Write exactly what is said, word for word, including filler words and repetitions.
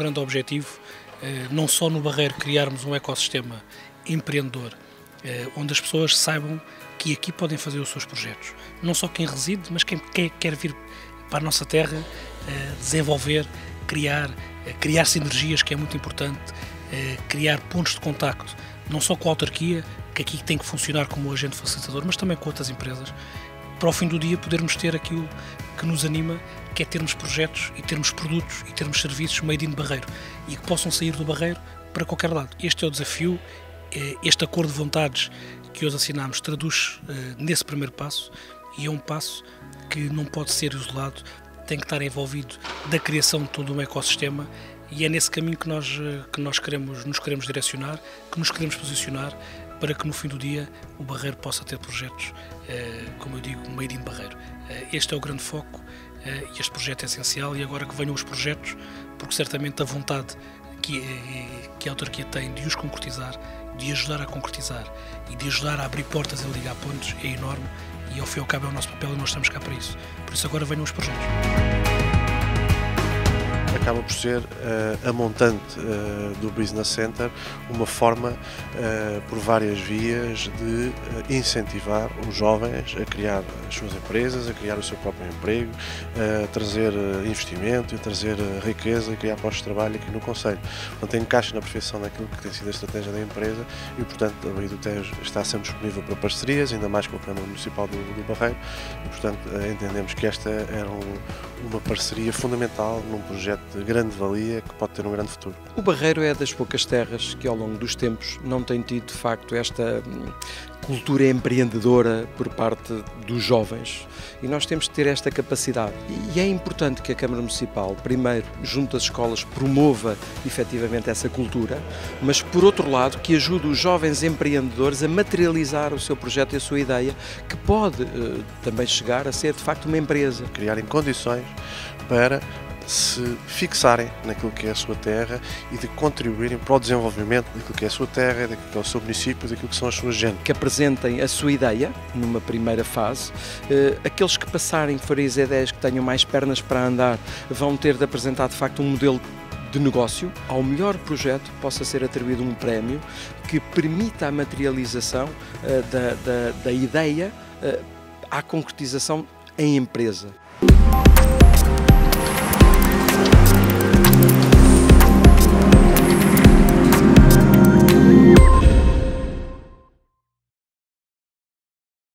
grande objetivo, não só no Barreiro criarmos um ecossistema empreendedor, onde as pessoas saibam que aqui podem fazer os seus projetos. Não só quem reside, mas quem quer vir para a nossa terra desenvolver, criar, criar sinergias, que é muito importante, criar pontos de contacto, não só com a autarquia, que aqui tem que funcionar como agente facilitador, mas também com outras empresas, para ao fim do dia podermos ter aquilo que nos anima, que é termos projetos e termos produtos e termos serviços made in Barreiro e que possam sair do Barreiro para qualquer lado. Este é o desafio, este acordo de vontades que hoje assinamos traduz nesse primeiro passo, e é um passo que não pode ser isolado, tem que estar envolvido da criação de todo um ecossistema, e é nesse caminho que nós, que nós queremos, nos queremos direcionar, que nos queremos posicionar, para que no fim do dia o Barreiro possa ter projetos, como eu digo, made in Barreiro. Este é o grande foco, e este projeto é essencial, e agora que venham os projetos, porque certamente a vontade que, que a autarquia tem de os concretizar, de ajudar a concretizar e de ajudar a abrir portas e a ligar pontos é enorme, e ao fim e ao cabo é o nosso papel e nós estamos cá para isso. Por isso agora venham os projetos. Acaba por ser uh, a montante uh, do Business Center uma forma, uh, por várias vias, de uh, incentivar os jovens a criar as suas empresas, a criar o seu próprio emprego, a trazer uh, investimento, a trazer uh, riqueza e criar postos de trabalho aqui no concelho. Portanto, encaixa na perfeição daquilo que tem sido a estratégia da empresa e, portanto, a Baía do Tejo está sempre disponível para parcerias, ainda mais com a Câmara Municipal do, do Barreiro, e, portanto, uh, entendemos que esta era um, uma parceria fundamental num projeto de grande valia que pode ter um grande futuro. O Barreiro é das poucas terras que ao longo dos tempos não tem tido de facto esta cultura empreendedora por parte dos jovens, e nós temos de ter esta capacidade, e é importante que a Câmara Municipal primeiro, junto às escolas, promova efetivamente essa cultura, mas por outro lado que ajude os jovens empreendedores a materializar o seu projeto e a sua ideia, que pode uh, também chegar a ser de facto uma empresa. Criarem condições para se fixarem naquilo que é a sua terra e de contribuírem para o desenvolvimento daquilo que é a sua terra, daquilo que é o seu município, daquilo que são as suas gentes. Que apresentem a sua ideia numa primeira fase. Uh, aqueles que passarem, que forem as ideias que tenham mais pernas para andar, vão ter de apresentar de facto um modelo de negócio. Ao melhor projeto possa ser atribuído um prémio que permita a materialização uh, da, da, da ideia uh, à concretização em empresa.